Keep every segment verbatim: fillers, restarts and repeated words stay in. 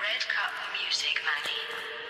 Red Cup Music, Maddie.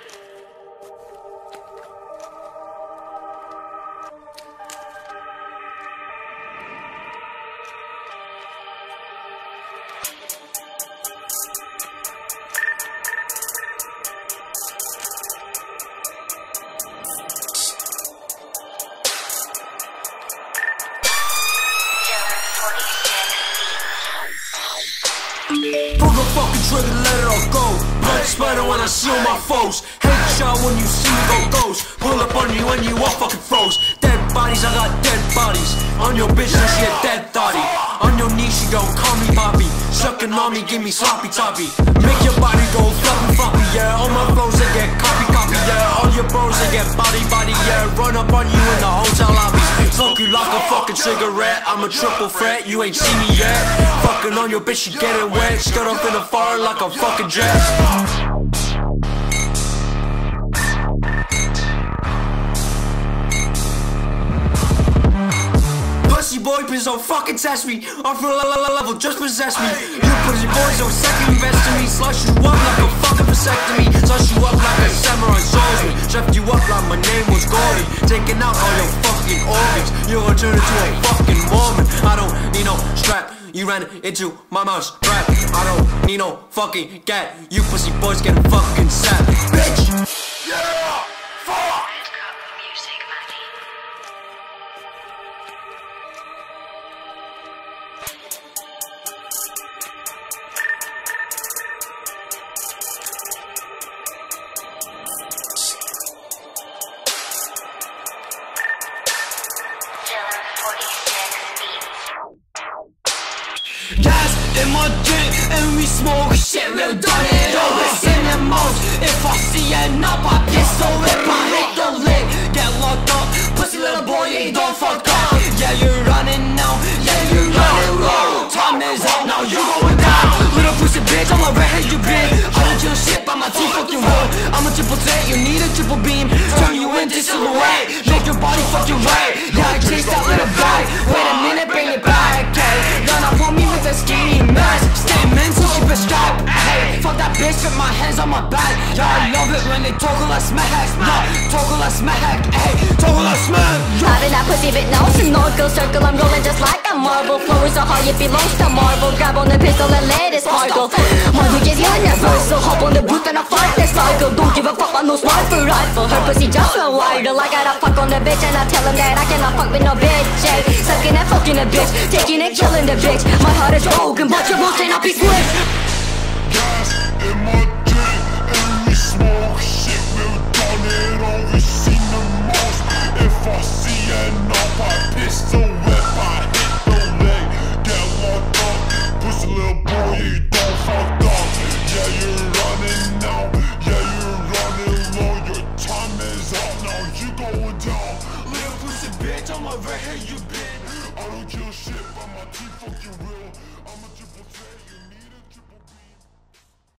Pull the fucking trigger, let it all go. Blood splatter when I see all my foes. Headshot when you see me go ghost. Pull up on you when you all fucking froze. Dead bodies, I got dead bodies. On your bitch, now she a dead thotty. On your knee, she gon' call me Bobby. Sucking on me, give me sloppy toppy. Make your body go floppy floppy, yeah. All my flows, they get copy copy, yeah. All your bros, they get body body, yeah. Run up on you in the hotel lobby. Smoke you like a fucking cigarette. I'm a triple threat, you ain't seen me yet. Fucking on your bitch, she getting wet. Skirt up in the fire like a fucking jet. Pussy boy, please don't fucking test me. I'm from la la la level, just possess me. You pussy boys don't second best to me. Slush you up like a fucking vasectomy. Slush you up like a samurai swordsman. Chef you up like my name was Gordon. Taking out all your fucking organs. You're gonna turn into a fucking Mormon. I don't need no strap. You ran into my mouse trap. I don't need no fucking gat. You pussy boys getting fucking sat, bitch. Yeah, fuck. Red Cup Music, Maddie. Dylan forty-six beats. Gas in my drink and we smoke shit, we've done it always in the most. If I see an up, I pistol whip, I hit the lick. Get locked up, pussy little boy, you don't fuck up. Yeah, you're running now, yeah, you're running low. Time is up, now you going down. Little pussy bitch, I'm a redhead, you been. I don't kill shit by my teeth fucking roll. I'm a triple threat, you need a triple beam. Turn you into silhouette, make your body fucking right. Yeah, I chased that little guy. Wait a minute, bring it back, okay. Then I want me with a skinny mask. Stay mental, keep it strapped. Hey, fuck that bitch with my hands on my back. Yeah, I love it when they toggle a smack. Yeah, toggle a smack. Hey, toggle a smack. Having that pussy bit no snorkel circle, I'm rolling just like a marble. Flowing so hard it belongs to Marvel. Grab on the pistol and let it sparkle. My dick is universal. Hop on the booth and I fight the cycle. Don't give a fuck about no sniper rifle. Her pussy just went viral. I gotta fuck on the bitch and I tell him that I cannot fuck with no bitch. Hey, sucking and fucking a bitch, taking and killing the bitch. My heart is broken, but your moves cannot be switched. Gas in my drink and we smoke shit, we've done it all, we've seen the most. If I see an up, I pistol whip, I hit the leg. Get locked up, pussy little boy, you don't fuck up. Yeah, you're running now, yeah, you're running low. Your time is up, now you going down. Little pussy bitch, I'm a redhead, you been. I don't kill shit, but my teeth fucking real. I'm a